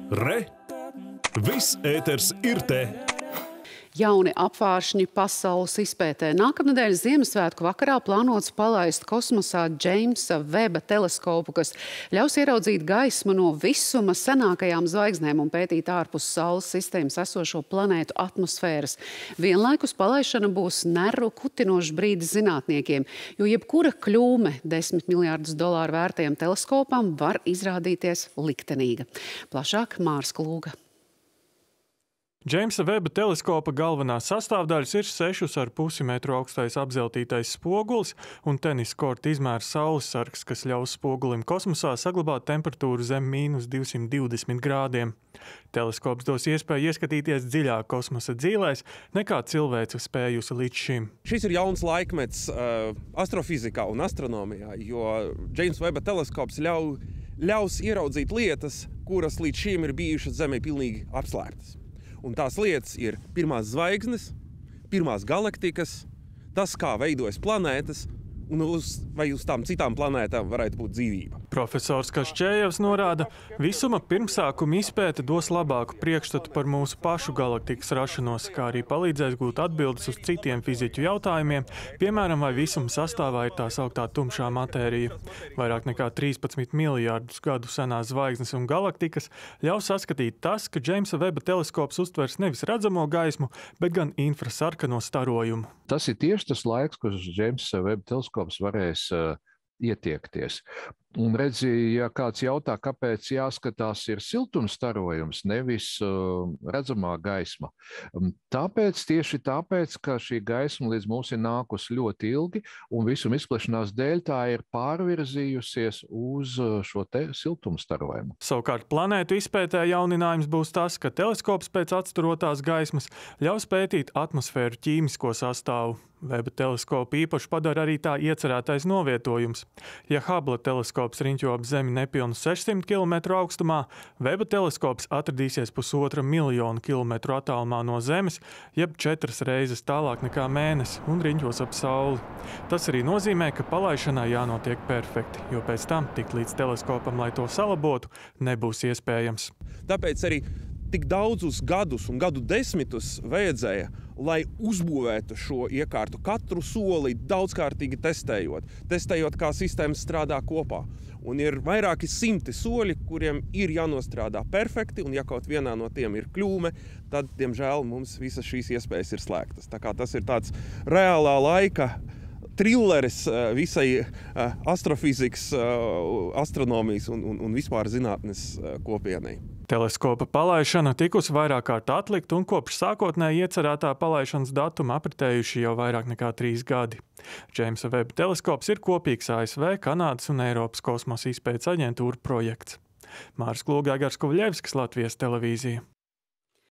Re! Viss ēters ir te! Jauni apvāršņi pasaules izpētē. Nākamnedēļ Ziemassvētku vakarā plānots palaist kosmosā Džeimsa Veba teleskopu, kas ļaus ieraudzīt gaismu no visuma senākajām zvaigznēm un pētīt ārpus Saules sistēmas esošo planētu atmosfēras. Vienlaikus palaišana būs nervu kutinošs brīdis zinātniekiem, jo jebkura kļūme $10 miljārdus vērtajam teleskopam var izrādīties liktenīga. Plašāk Mārs Klūga. Džeimsa Veba teleskopa galvenās sastāvdaļas ir 6,5 metru augstais apzeltītais spogulis un tenisa korta izmēra saules sargs, kas ļaus spogulim kosmosā saglabāt temperatūru zem -220 grādiem. Teleskops dos iespēju ieskatīties dziļāk kosmosa dzīlēs, nekā cilvēce spējusi līdz šim. Šis ir jauns laikmets astrofizikā un astronomijā, jo Džeimsa Veba teleskops ļaus ieraudzīt lietas, kuras līdz šim ir bijušas Zemē pilnīgi apslēptas. Un tās lietas ir pirmās zvaigznes, pirmās galaktikas, tas, kā veidojas planētas, un vai uz tām citām planētām varētu būt dzīvība. Profesors Kašķējevs norāda, visuma pirmsākuma izpēte dos labāku priekšstatu par mūsu pašu galaktikas rašanos, kā arī palīdzēs gūt atbildes uz citiem fiziķu jautājumiem, piemēram, vai visuma sastāvā ir tā sauktā tumšā matērija. Vairāk nekā 13 miljārdus gadu senās zvaigznes un galaktikas ļaus saskatīt tas, ka Džeimsa Veba teleskops uztvers nevis redzamo gaismu, bet gan infrasarkano starojumu. Tas ir tieši tas laiks, kad Džeimsa Veba teleskops varēs ietiekties. Un redzi, ja kāds jautā, kāpēc jāskatās ir siltumstarojums, nevis redzamā gaisma. Tieši tāpēc, ka šī gaisma līdz mums ir nākusi ļoti ilgi, un visuma izplešanās dēļ tā ir pārvirzījusies uz šo te siltumstarojumu. Savukārt planētu izpētē jauninājums būs tas, ka teleskops pēc atsturotās gaismas ļaus pētīt atmosfēru ķīmisko sastāvu. Veba teleskopu īpaši padara arī tā iecerētais novietojums. Ja Hubble teleskops riņķo ap Zemi nepilnu 600 km augstumā, Veba teleskops atradīsies 1,5 miljonu kilometru attālumā no Zemes, jeb 4 reizes tālāk nekā Mēnesi, un riņķos ap Sauli. Tas arī nozīmē, ka palaišanai jānotiek perfekti, jo pēc tam tikt līdz teleskopam, lai to salabotu, nebūs iespējams. Tāpēc arī tik daudzus gadus un gadu desmitus vajadzēja, lai uzbūvētu šo iekārtu, katru soli daudzkārtīgi testējot, kā sistēmas strādā kopā. Un ir vairāki simti soļi, kuriem ir jānostrādā perfekti, un ja kaut vienā no tiem ir kļūme, tad, diemžēl, mums visas šīs iespējas ir slēgtas. Tā kā tas ir tāds reālā laika trilleris visai astrofizikas, astronomijas un vispār zinātnes kopienai. Teleskopa palaišana tikusi vairāk kārt atlikta un kopš sākotnēji iecerētā palaišanas datuma apritējuši jau vairāk nekā 3 gadi. Džeimsa Veba teleskops ir kopīgs ASV, Kanādas un Eiropas kosmosa izpētes aģentūra projekts. Mārs Klūga, Egars Kovļevskis, Latvijas televīzija.